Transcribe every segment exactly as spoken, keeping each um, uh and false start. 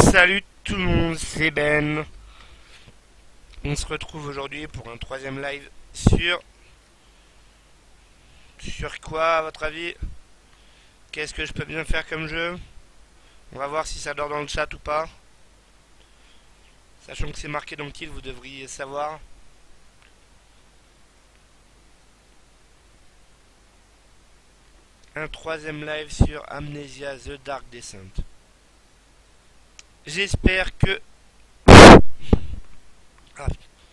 Salut tout le monde, c'est Ben. On se retrouve aujourd'hui pour un troisième live sur... Sur quoi à votre avis? Qu'est-ce que je peux bien faire comme jeu? On va voir si ça dort dans le chat ou pas. Sachant que c'est marqué dans le titre, vous devriez savoir. Un troisième live sur Amnesia The Dark Descent. J'espère que... Ah.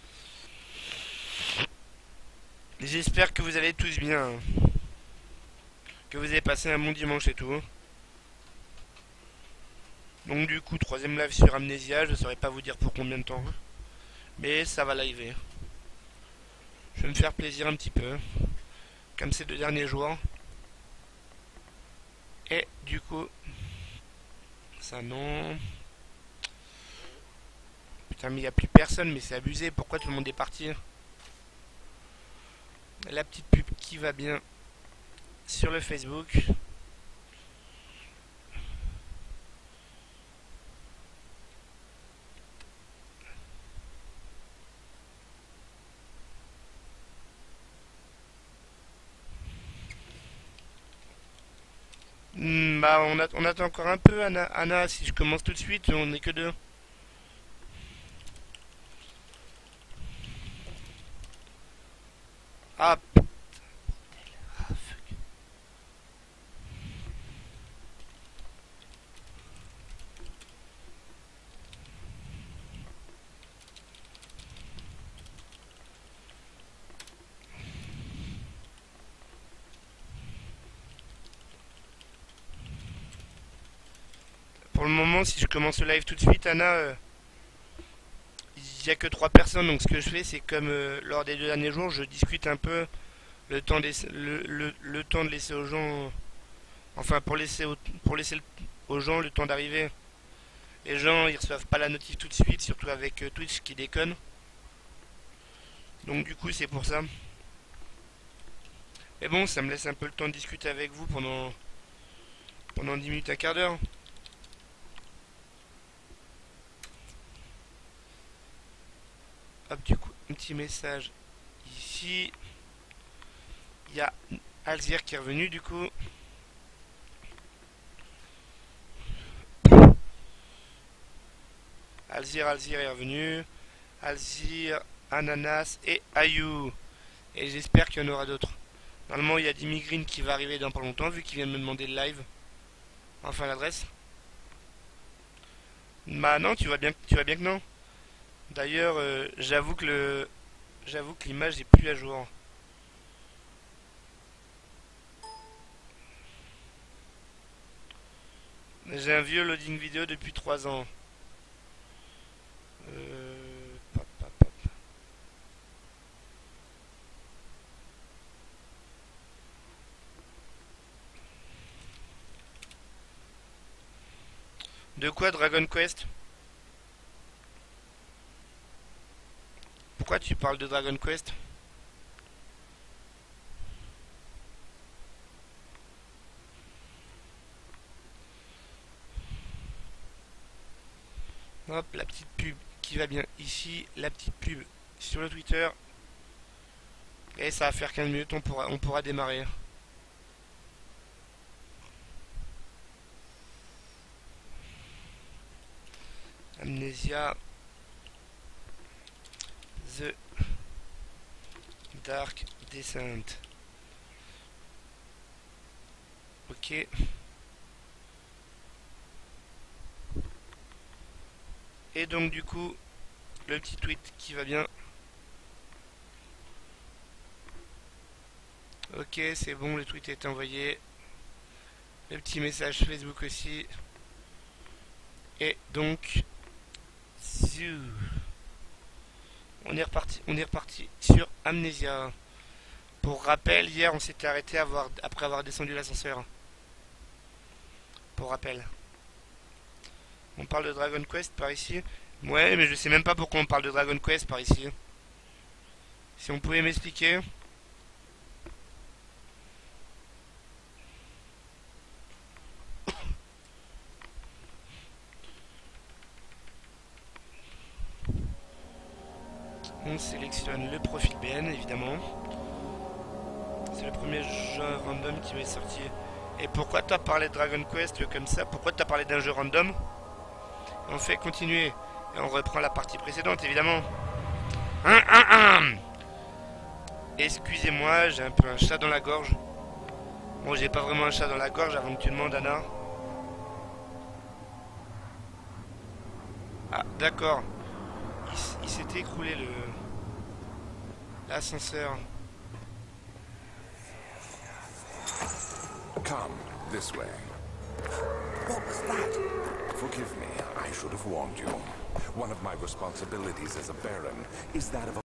J'espère que vous allez tous bien. Que vous avez passé un bon dimanche et tout. Donc du coup, troisième live sur Amnesia, je ne saurais pas vous dire pour combien de temps. Mais ça va liver. Je vais me faire plaisir un petit peu. Comme ces deux derniers jours. Et du coup... Ça non... Putain mais il n'y a plus personne, mais c'est abusé. Pourquoi tout le monde est parti? La petite pub qui va bien sur le Facebook. Hmm, bah on, a- on attend encore un peu Anna. Anna, si je commence tout de suite, on n'est que deux. Ah, ah, fuck. Pour le moment, si je commence le live tout de suite, Anna, euh, il n'y a que trois personnes. Donc ce que je fais, c'est comme euh, lors des deux derniers jours, je discute un peu le temps, d'ess- le, le- le temps de laisser aux gens... Enfin, pour laisser, au- pour laisser le- aux gens le temps d'arriver. Les gens, ils reçoivent pas la notif tout de suite, surtout avec euh, Twitch qui déconne. Donc du coup, c'est pour ça. Mais bon, ça me laisse un peu le temps de discuter avec vous pendant, pendant dix minutes, un quart d'heure. Hop, du coup, un petit message ici. Il y a Alzir qui est revenu, du coup. Alzir, Alzir est revenu. Alzir, Ananas et Ayou. Et j'espère qu'il y en aura d'autres. Normalement, il y a Dimi Green qui va arriver dans pas longtemps, vu qu'il vient de me demander le live. Enfin, l'adresse. Bah non, tu vois bien, tu vois bien que non. D'ailleurs, euh, j'avoue que le, j'avoue que l'image est plus à jour. J'ai un vieux loading vidéo depuis trois ans. Euh, pop, pop, pop. De quoi Dragon Quest? Pourquoi tu parles de Dragon Quest? Hop, la petite pub qui va bien ici, la petite pub sur le Twitter. Et ça va faire quinze minutes, on pourra, on pourra démarrer. Amnesia The Dark Descent. Ok. Et donc du coup, le petit tweet qui va bien. Ok, c'est bon, le tweet est envoyé. Le petit message Facebook aussi. Et donc, ziou. on est reparti, on est reparti sur Amnesia. Pour rappel, hier on s'était arrêté avoir, après avoir descendu l'ascenseur. Pour rappel. On parle de Dragon Quest par ici. Ouais, mais je sais même pas pourquoi on parle de Dragon Quest par ici. Si on pouvait m'expliquer. On sélectionne le profil B N, évidemment. C'est le premier jeu random qui va sortir. Et pourquoi t'as parlé de Dragon Quest comme ça? Pourquoi t'as parlé d'un jeu random? On fait continuer. Et on reprend la partie précédente, évidemment. Hum, hum, hum. Excusez-moi, j'ai un peu un chat dans la gorge. Bon, j'ai pas vraiment un chat dans la gorge avant que tu demandes, Anna. Ah, d'accord. Il, il s'était écroulé le... l'ascenseur. Come, this way. What was that? Forgive me, I should have warned you. One of my responsibilities as a baron is that of a